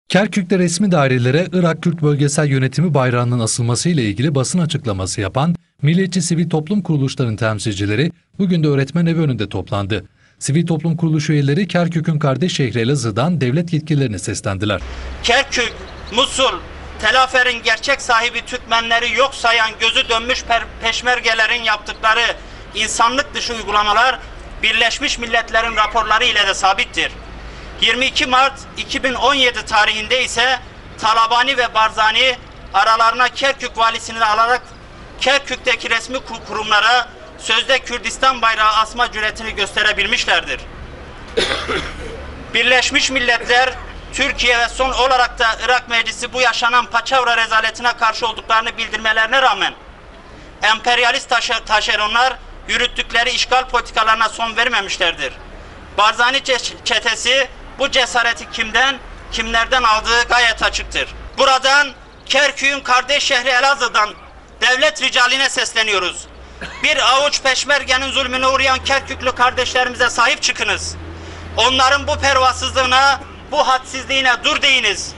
Kerkük'te resmi dairelere Irak Kürt Bölgesel Yönetimi bayrağının asılması ile ilgili basın açıklaması yapan milliyetçi sivil toplum kuruluşlarının temsilcileri bugün de öğretmen evi önünde toplandı. Sivil toplum kuruluş üyeleri Kerkük'ün kardeş şehri Elazığ'dan devlet yetkililerine seslendiler. Kerkük, Musul, Tel Afer'in gerçek sahibi Türkmenleri yok sayan gözü dönmüş peşmergelerin yaptıkları insanlık dışı uygulamalar Birleşmiş Milletler'in raporları ile de sabittir. 22 Mart 2017 tarihinde ise Talabani ve Barzani aralarına Kerkük valisini alarak Kerkük'teki resmi kurumlara sözde Kürdistan bayrağı asma cüretini gösterebilmişlerdir. Birleşmiş Milletler, Türkiye ve son olarak da Irak Meclisi bu yaşanan paçavra rezaletine karşı olduklarını bildirmelerine rağmen emperyalist taşeronlar yürüttükleri işgal politikalarına son vermemişlerdir. Barzani çetesi bu cesareti kimlerden aldığı gayet açıktır. Buradan Kerkük'ün kardeş şehri Elazığ'dan devlet ricaline sesleniyoruz. Bir avuç peşmergenin zulmüne uğrayan Kerküklü kardeşlerimize sahip çıkınız. Onların bu pervasızlığına, bu hadsizliğine dur deyiniz.